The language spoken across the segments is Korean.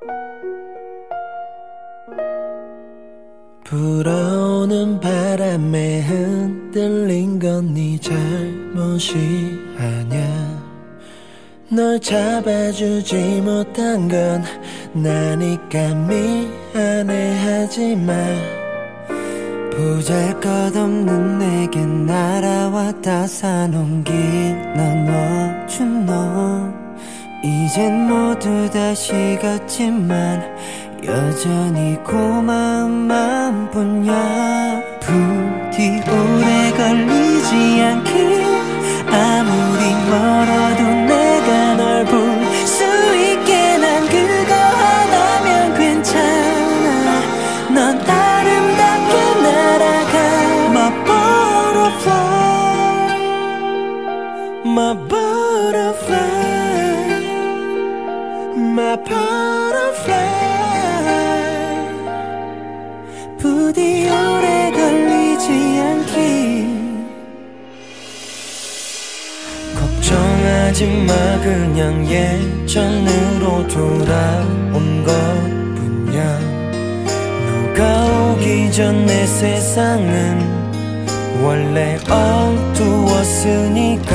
불어오는 바람에 흔들린 건 네 잘못이 아냐. 널 잡아주지 못한 건 나니까 미안해 하지마. 보잘것없는 내겐 날아왔다 사놓긴 넣어준 너. 이젠 모두 다 식었지만 여전히 고마운 마음뿐이야. 부디 오래 걸리지 않길. 아무리 멀어도 내가 널 볼 수 있게 난 그거 하나면 괜찮아. 넌 아름답게 날아가. My butterfly, My butterfly, my butterfly. 부디 오래 걸리지 않길. 걱정하지마 그냥 예전으로 돌아온 것뿐이야. 너가 오기 전 내 세상은 원래 어두웠으니까.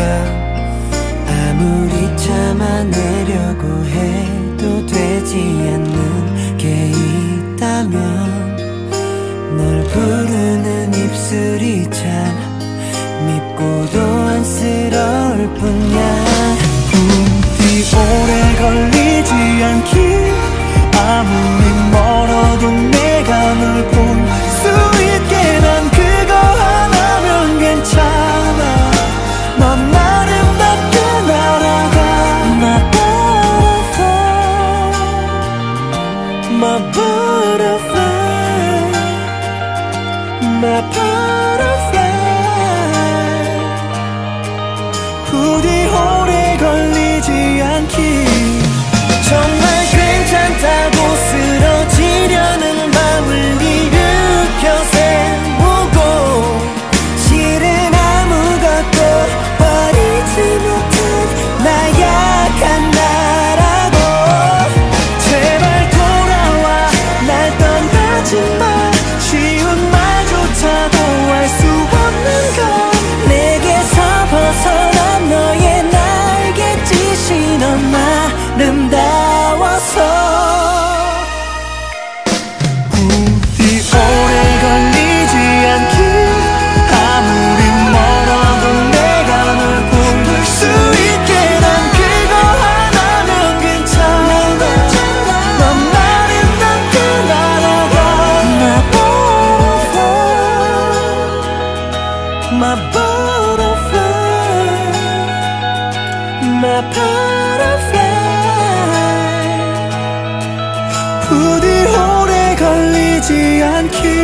아무리 참아내려고 해도 되지 않는 게 있다면 널 부르는 입술이 참 밉고도 안쓰러울 뿐이야. 부디 오래 걸리지 않길. 아무리 멀어도 내가 널 볼 수 있게 난 그거 하나면 괜찮아. 넌 아름답게 날아가. My butterfly, my butterfly, my butterfly. 부디 오래 걸리지 않길. 정말 괜찮다고 쓰러지려는 마음을 일으켜 세우고 실은 아무것도 버리지 못한 나약한 나라고. 제발 돌아와 날 떠나지 마. 쉬운 말조차도 할 수 없는 걸 내게서 벗어난 너의 날갯짓이 너무 아름다워서. 부디 오래 걸리지 않길. 아무리 멀어도 내가 널 볼 수 있게 난 그거 하나면 괜찮아. 넌 아름답게 날아가. My butterfly, my butterfly. 부디 오래 걸리지 않길.